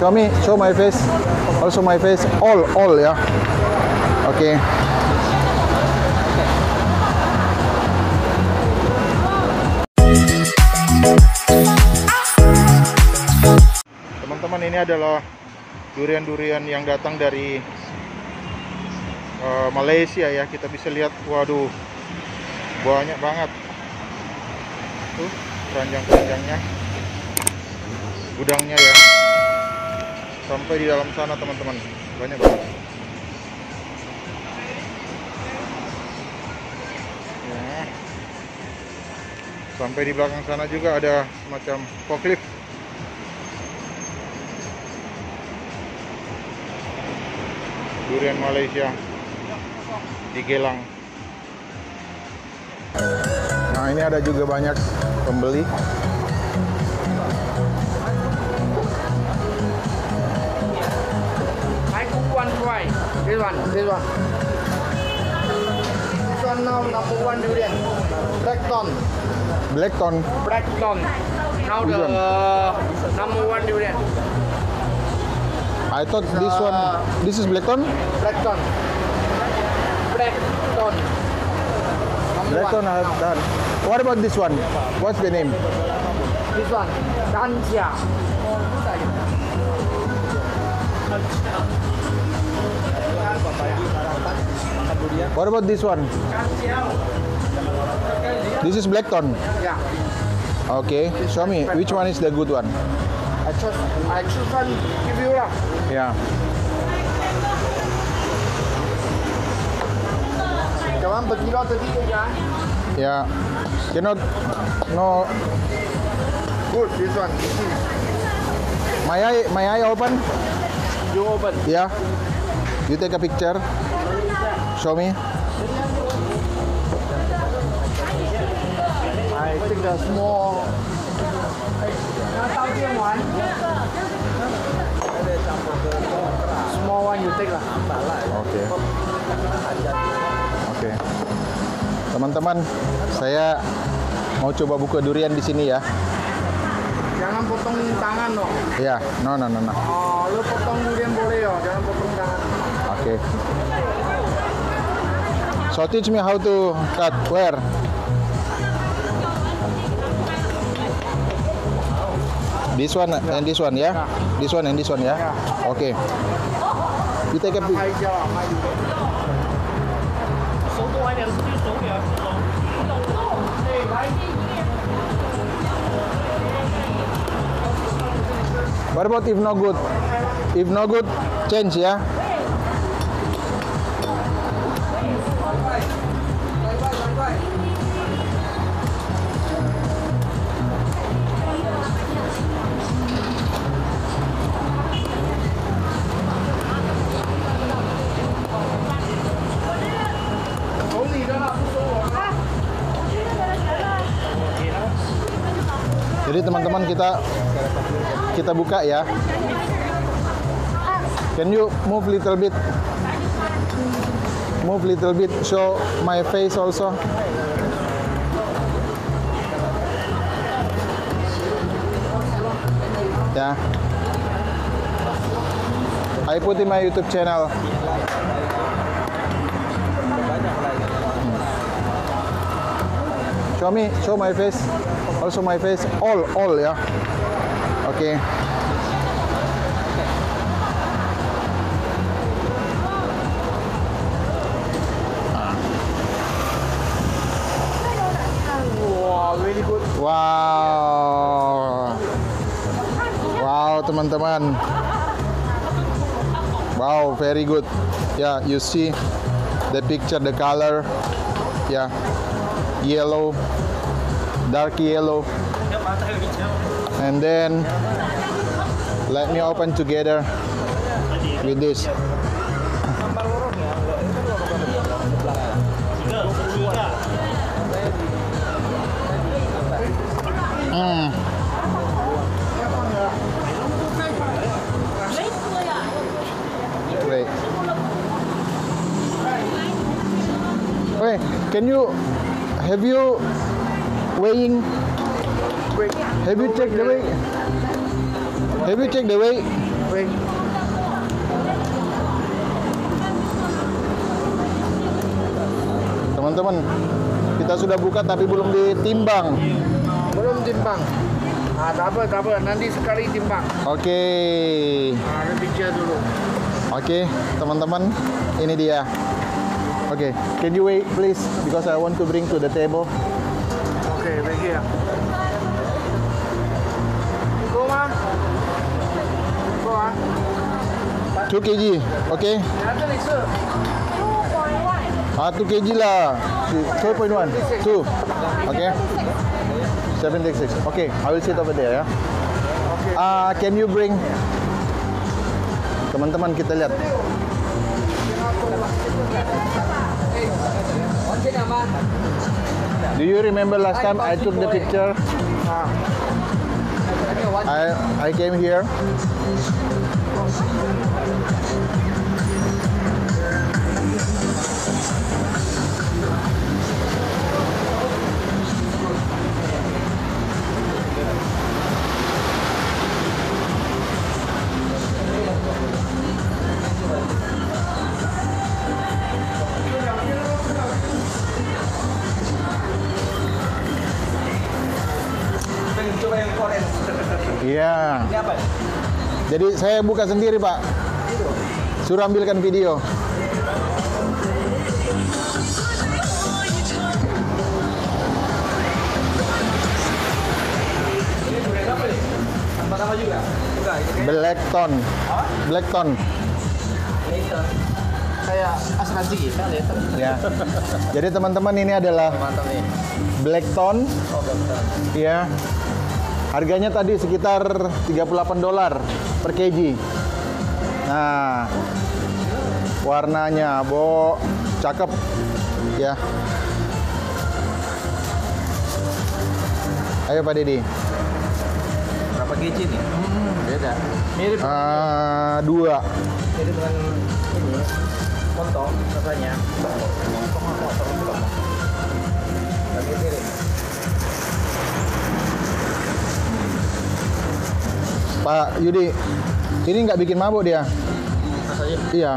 show my face. Also my face, all ya. Oke. Teman-teman, ini adalah durian-durian yang datang dari Malaysia ya. Kita bisa lihat, waduh, banyak banget. Tuh, keranjang-keranjangnya, gudangnya ya. Sampai di dalam sana teman-teman, banyak banget. Ya. Sampai di belakang sana juga ada semacam forklift. Durian Malaysia digelang. Nah, ini ada juga banyak pembeli. This one. This one now number one durian. Blackton. Now the number one durian. I thought this is Blackton. Blackton. Blackton has done. What about this one? What's the name? This one, Danjia. What about this one? This is Blackton. Yeah. Okay, show me which one is the good one. I choose one. Give you lah. Yeah. Kawan berkilo tadi kan? Yeah. Cannot. No. Good. This one. May I open? You open. Yeah. You take a picture. Show me. I take the small. Small one you take lah. Oke. Oke. Teman-teman, saya mau coba buka durian di sini ya. Jangan potong tangan loh. Ya, no. Oh, lu potong durian boleh ya, jangan potong tangan. Oke. So teach me how to cut. Where? This one and this one ya? This one and this one ya? Oke. You take a picture. What about if no good? If no good, change ya? Jadi teman-teman, kita buka ya. Can you move little bit? Move little bit. Show my face also. Ya. I put in my YouTube channel. Show my face. Also my face, all ya. Oke. Wow, really good. Wow, teman-teman. Wow, very good. Yeah, you see the picture, the color. Yeah, yellow. Dark yellow, and then let me open together with this. Wait. Wait, have you weighing? Have you checked the weight? Have you checked the weight? Baik. Teman-teman, kita sudah buka tapi belum ditimbang. Belum timbang. Ah, tak apa. Nanti sekali timbang. Oke. Ada bicara dulu. Oke, teman-teman, ini dia. Oke, can you wait please because I want to bring to the table. Oke, baik ya. Go mah. Go ah. 2 kg, oke? Ada ni sir. 2 kg lah. 2.1, 2. Oke. 766. Oke, I will sit over there ya. Oke. Can you bring teman-teman kita lihat. Do you remember last time I took the picture? Ah. I came here. Coba yang koren. Iya. Ini apa? Jadi saya buka sendiri, Pak. Suruh ambilkan video. Ini durian apa nih? Tanpa nama juga? Enggak, ini kayak Blackton. Blackton. later. Kayak asuransi kita later. Ya. Jadi teman-teman ini adalah Mantap nih. Blackton. Oh, betul. Ya. Harganya tadi sekitar $38 per kg. Nah, warnanya, Bo, cakep. Ya. Ayo Pak Dedi. Berapa kg nih? Beda. Mirip. 2. Mirip dengan ini. Montong rasanya. Montong. Lagi mirip. Pak Yudi, ini nggak bikin mabuk dia. Rasanya. Iya.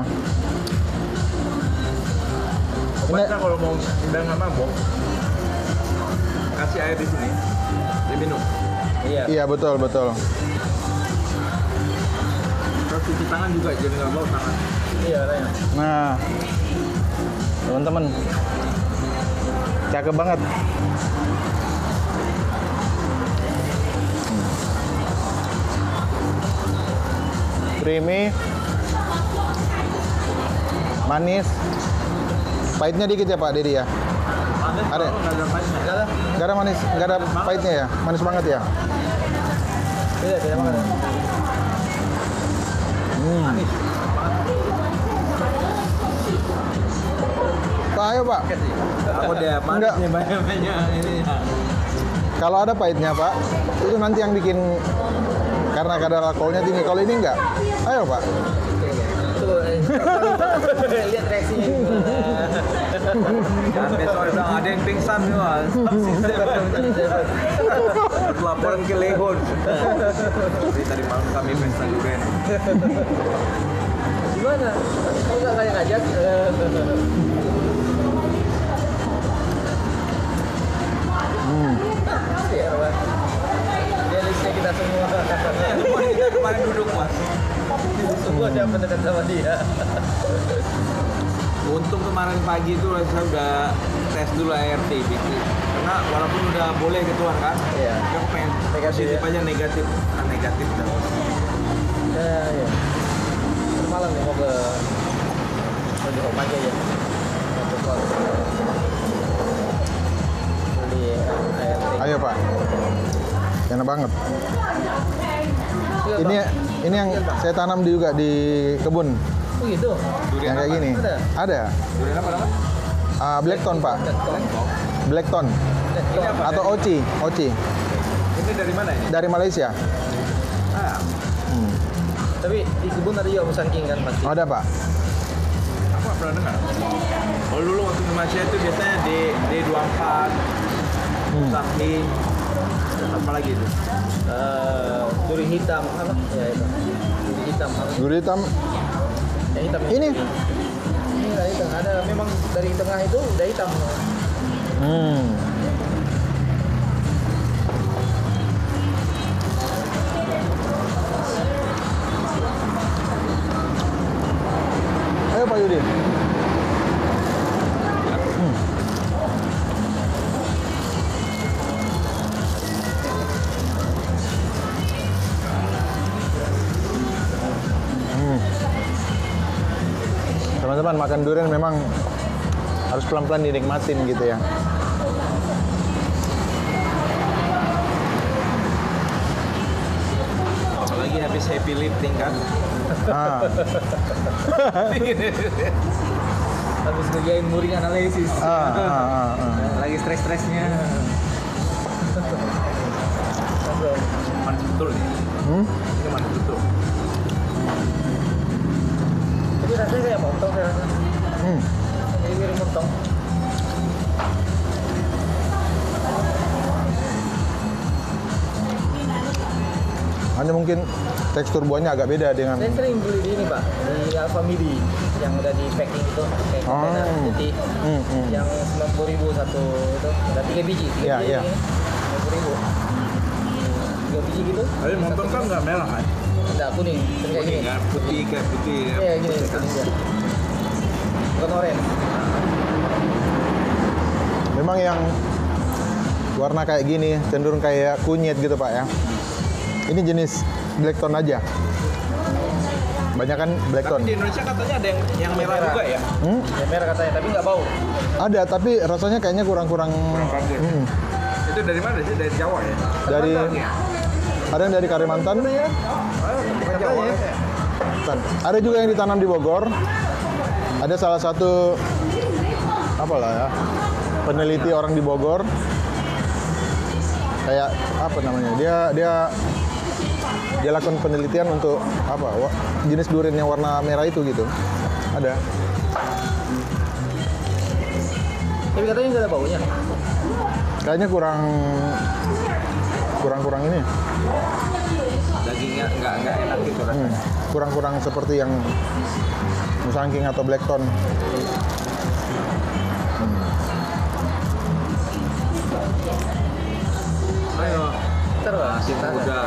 Obatnya kalau mau udah nggak mabok, kasih air di sini, diminum. Iya. Iya betul betul. Terus cuci tangan juga, jadi nggak bau tangan. Iya, rasanya. Nah, teman-teman, cakep banget. Creamy, manis, pahitnya dikit ya Pak Dedi ya. Ada? Ada. Nggak ada pahitnya. Enggak lah. Nggak ada manis, nggak ada pahitnya ya, manis banget ya. Beda banget. Pak ayo Pak, Aku dia Enggak. manisnya banyak ini. kalau ada pahitnya Pak, itu nanti yang bikin karena kadar alkoholnya tinggi. Kalau ini enggak, ayo Pak. Tuh, lihat reaksinya gimana. Jangan besok bilang ada yang pingsan nih mas. Laporan ke Lehon. Jadi tadi malam kami pesta durian. Gimana? Kok nggak kayak ngajak? Iya, Pak. Dia listnya kita semua. Semua kita kemarin duduk mas. Semua siapa dekat sama dia. Untung kemarin pagi itu saya udah tes dulu ART gitu. Karena walaupun udah boleh keluar kan, Iya. aku pengen Negatif positif ya? aja negatif. Nah, negatif dah. Ya, ya. Malam nih mau ke Johor pagi aja. Mau ke beli ART. Ayo Pak, enak banget. Iya, Ini yang saya tanam juga di kebun, oh gitu. Durian yang kayak apa? gini. Ada? Ada. Durian apa namanya? Blackton Pak, Blackton atau Oci, Ini dari mana ini? dari Malaysia. Ah, Tapi di kebun ada juga musangking kan pasti. Ada Pak. aku nggak pernah dengar. Kalau dulu waktu di Malaysia itu biasanya D24, Sakti, apa lagi itu? Duri hitam apa? Ya itu. Duri hitam. hitam. Duri hitam. Yang hitam Ini? Ini udah hitam. Ada memang dari tengah itu udah hitam. Ayo Pak Yudi. Teman-teman, makan durian memang harus pelan-pelan dinikmatin gitu ya. Apalagi habis happy lifting kan. Ah, Habis ngerjain muring analisis. Lagi stres-stresnya. Manis betul nih. Ini manis betul. Tapi rasanya kayak montong saya rasa. Jadi mirip montong. hanya mungkin tekstur buahnya agak beda dengan. Saya sering beli di ini Pak, di Alfamidi yang udah di packing itu kayak kontainer putih yang 90.000 satu itu, ada 3 biji. Iya, iya. 90.000. 3 biji gitu. Tapi montong kan nggak merah kan? Enggak, kuning, kayak Kuning gini. kan, putih kayak putih. Iya, gini kuning ya. Bukan oranye. Memang yang warna kayak gini cenderung kayak kunyit gitu Pak ya. Ini jenis blackton aja. Banyak kan blackton. Tapi di Indonesia katanya ada yang merah juga ya? Ya merah katanya, tapi nggak bau. Ada, tapi rasanya kayaknya kurang-kurang. Bagus. Itu dari mana sih? Dari Jawa ya? Dari ada yang dari Kalimantan, Katanya. ada juga yang ditanam di Bogor. Ada salah satu apalah ya, peneliti orang di Bogor. Kayak apa namanya? Dia lakukan penelitian untuk apa? Jenis durian yang warna merah itu gitu. Ada. Tapi katanya nggak ada baunya. Kayaknya kurang ini. Dagingnya nggak enak gitu rasanya. Kurang seperti yang musangking atau blackton. Ayo, Ntar Pak, masih muda.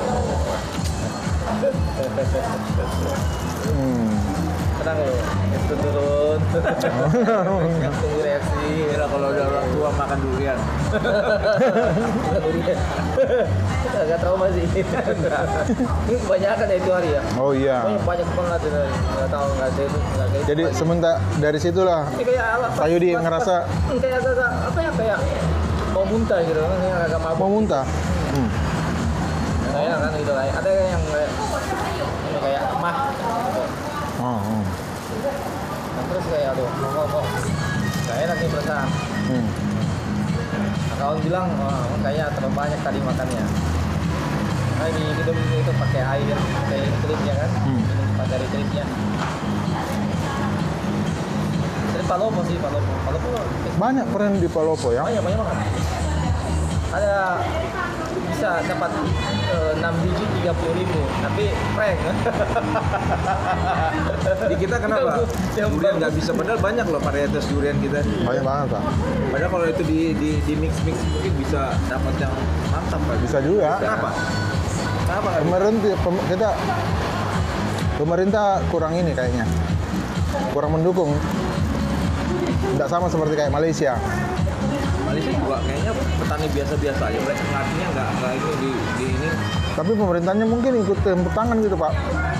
tenang loh, itu turun. Tunggu reaksi. Kira kalau udah orang tua makan durian. Bukan durian. Agak trauma sih. Ini kebanyakan ya itu hari ya. Oh iya. Banyak banget nggak tahu nggak ada itu nggak ada itu. Jadi sementara dari situlah Ini kayak Pak Yudi ngerasa kayak agak apa ya kayak mau muntah gitu kan, kayak agak mabuk. mau muntah. Kayak kan gitu kayak ada yang kayak mah. Oh. Nah, terus kayak aduh kok nggak enak nih perasaan. Nah, kawan bilang kayaknya terlalu banyak tadi makannya. Nah di minum itu pakai air kayak tripnya kan, minum cepat dari tripnya. Dari Palopo sih Palopo Banyak peran di Palopo ya. banyak banget. Ada bisa dapat 6 biji 30.000 tapi prank. Di kita kenapa? Durian nggak bisa, padahal banyak loh varietas durian kita. Banyak banget Pak. Padahal kalau itu di mix mungkin bisa dapat yang mantap kan? Bisa juga. Kenapa? Kenapa? Pemerintah kurang ini kayaknya. Kurang mendukung. Tidak sama seperti kayak Malaysia. Malaysia juga kayaknya petani biasa-biasa aja, mereka ngartinya nggak ini di ini. Tapi pemerintahnya mungkin ikut campur tangan gitu Pak.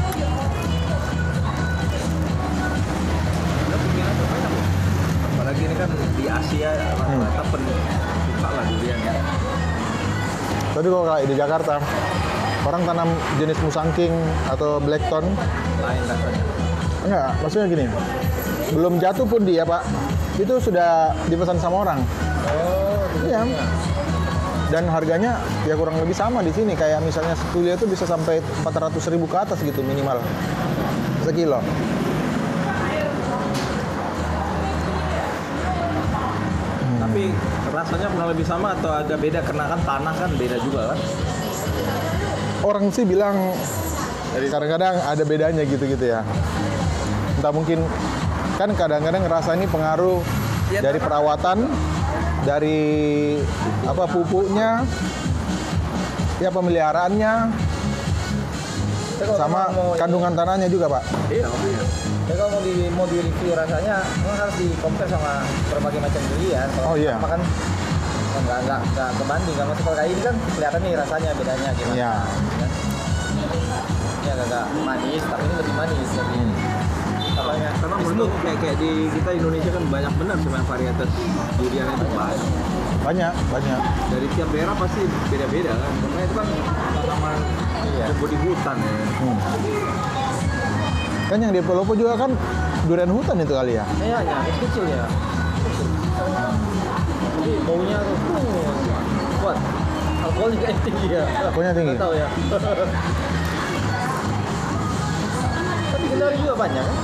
Ada peminat banyak loh. Apalagi ini kan di Asia rata-rata suka lah durian ya. Tapi kalau kayak di Jakarta, orang tanam jenis musangking atau blackton, Lain rasanya. enggak, maksudnya gini, belum jatuh pun dia Pak, itu sudah dipesan sama orang. Iya. Dan harganya ya kurang lebih sama di sini. Kayak misalnya setulia itu bisa sampai 400.000 ke atas gitu minimal sekilo. Tapi rasanya kurang lebih sama atau agak beda karena kan tanah kan beda juga kan? Orang sih bilang Kadang-kadang ada bedanya gitu-gitu ya. Entah mungkin kan kadang-kadang ngerasa ini pengaruh dari perawatan, dari apa pupuknya, ya pemeliharaannya, sama kandungan tanahnya juga Pak. Iya. Ya kalau mau di review rasanya, memang harus di compare sama berbagai macam durian. Kalau Oh, iya. makan nggak kebanding. Kalau kalau kayak ini kan kelihatan nih rasanya bedanya gimana. Iya. Ini agak manis, tapi ini lebih manis. Lebih apanya? Karena menurut kayak di kita Indonesia kan banyak benar sebenarnya varietas durian itu banyak. Banyak. Dari tiap daerah pasti beda-beda kan. Karena itu kan tanaman tumbuh di hutan ya. Kan yang di Palopo juga kan durian hutan itu kali ya. Iya, kecil ya. Jadi baunya tuh kuat. Alkohol juga tinggi ya. Alkoholnya tinggi. Nggak tahu ya. Tapi Kendari juga banyak kan?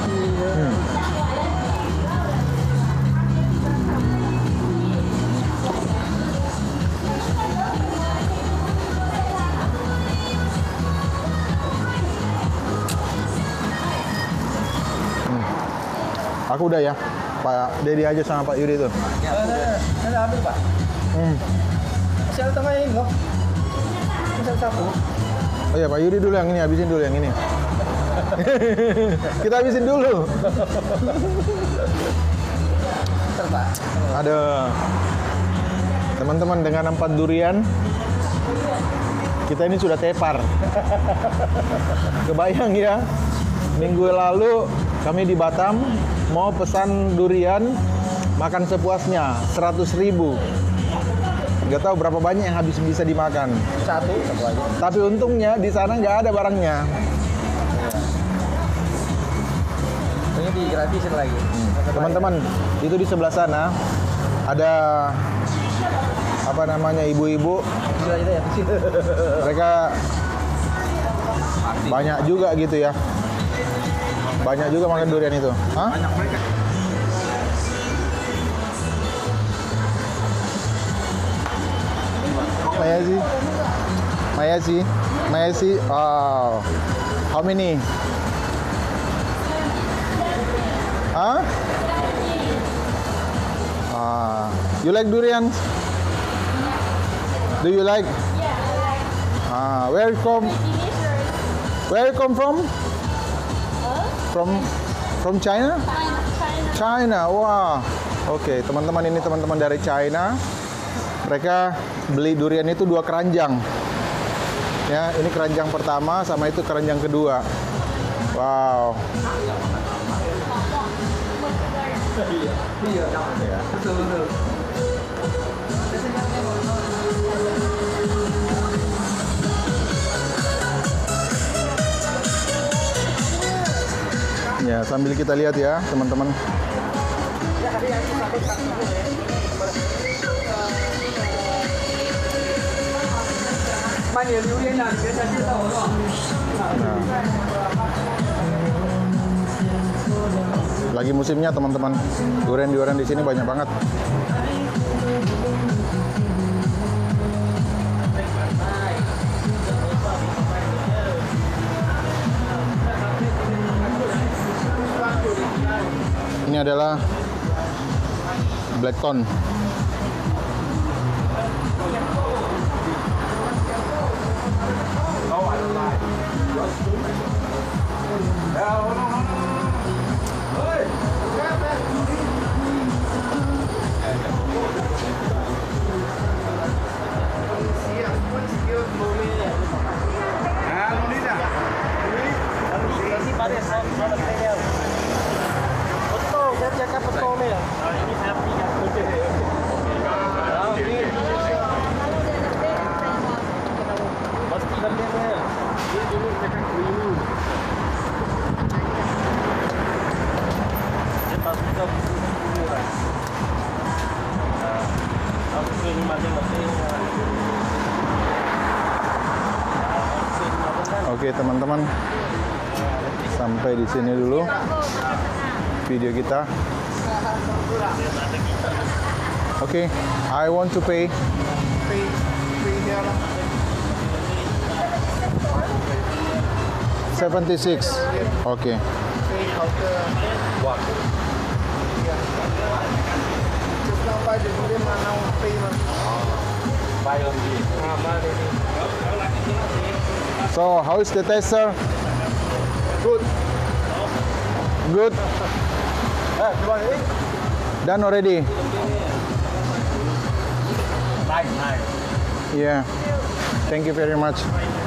Aku udah ya, Pak Dedi aja sama Pak Yuri tuh. Ada ambil Pak. Masih ada tengah ini loh. Masih ada satu. Oh iya Pak Yuri dulu yang ini, habisin dulu yang ini. Kita habisin dulu. Bentar Pak. Ada teman-teman dengan 4 durian. Kita ini sudah tepar. Kebayang ya, minggu lalu kami di Batam mau pesan durian, makan sepuasnya 100.000. Nggak tahu berapa banyak yang habis bisa dimakan. Satu aja. Tapi untungnya di sana nggak ada barangnya. Ini digratisin lagi. Teman-teman, itu di sebelah sana ada apa namanya ibu-ibu. Kecil aja ya, kecil. Mereka banyak juga gitu ya. Banyak juga makan durian itu. Hah? Banyak mereka. Maya sih. Oh, how many? Huh? You like durian? Do you like? Where you come? Where you come from? From China? China. Wah. Oke, teman-teman ini teman-teman dari China. Mereka beli durian itu 2 keranjang. Ya, ini keranjang pertama sama itu keranjang kedua. Wow. Iya. Betul. Ya, sambil kita lihat ya, teman-teman. Lagi musimnya, teman-teman. Durian-durian di sini banyak banget. Ini adalah Blackthorn. Oke teman-teman, sampai di sini dulu video kita. Oke, I want to pay. 76. Okay. Pay counter. What? Just now buy the durian, now pay man. Buy only. Buy already. So, how is the taste, sir? Good. Good. You want to eat? Done already. Nice. Yeah. Thank you very much.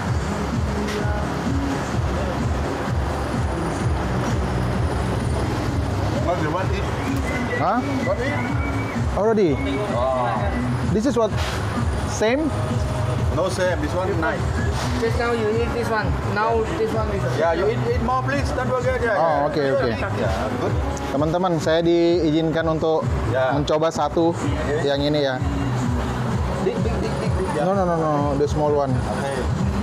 What you want to eat? Huh? What to eat? Already. Oh. This is what? Same? No same. This one nice. Just now you eat this one. Now this one is. Yeah, you eat more please. Don't forget. Oh, okay. Yeah, good. Teman-teman, saya diizinkan untuk Ya. mencoba satu yang ini ya. Big. No, the small one. Okay.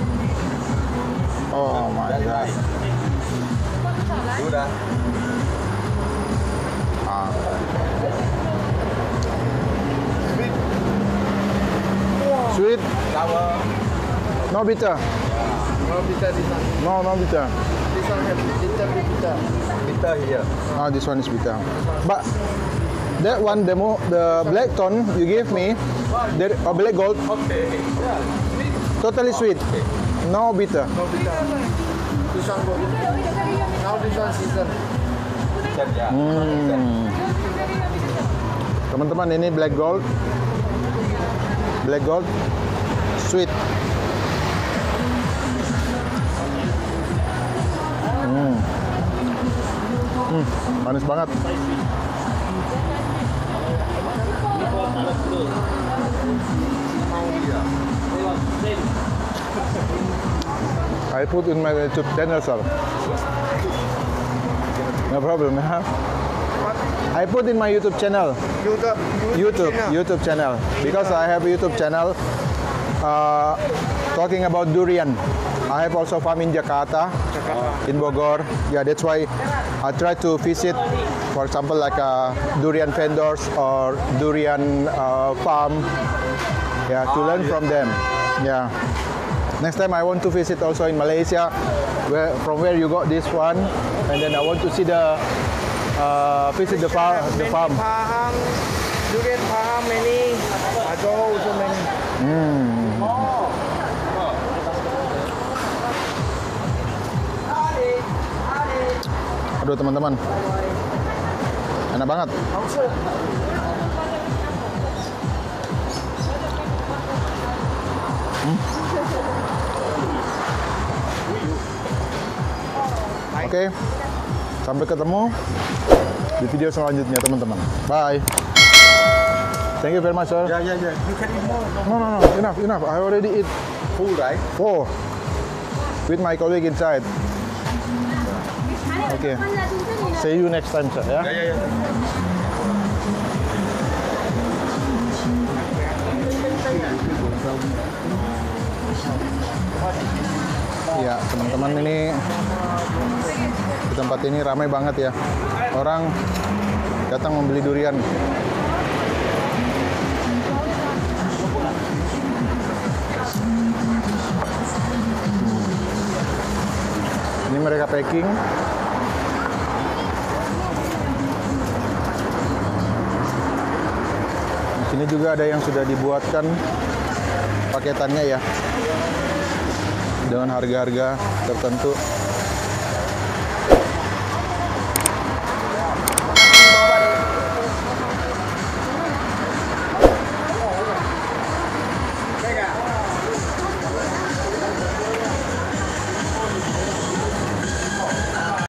Oh my god. Sudah. Ah. Sweet, Sour. no bitter. No bitter this one. No bitter. This one have little bit bitter. Bitter here. Ah, this one is bitter. But that one, the black tone you gave me, the black gold, Okay. totally sweet. No bitter. No bitter. This one good. Now this one season. Bitter ya. Teman-teman, ini black gold. Black gold, sweet. Manis banget. I put in my YouTube channel, sir. No problem, huh? I put in my YouTube channel. YouTube channel, because I have a YouTube channel talking about durian. I have also farm in Jakarta, in Bogor. Yeah, that's why I try to visit, for example, like durian vendors or durian farm. Yeah, to learn from them. Yeah. Next time I want to visit also in Malaysia, from where you got this one, and then I want to see the visit the farm. Pahang, durian Pahang many. Ajo also many. Aduh teman-teman, enak banget. Oke, sampai ketemu di video selanjutnya teman-teman. Bye. Thank you very much, sir. Yeah. You can eat more. No. Enough. I already eat Full, right? 4 with my colleague inside. Okay. See you next time, sir. Ya. Yeah. Ya, teman-teman, ini di tempat ini ramai banget ya. Orang datang membeli durian. Ini mereka packing. Di sini juga ada yang sudah dibuatkan paketannya ya, dengan harga-harga tertentu.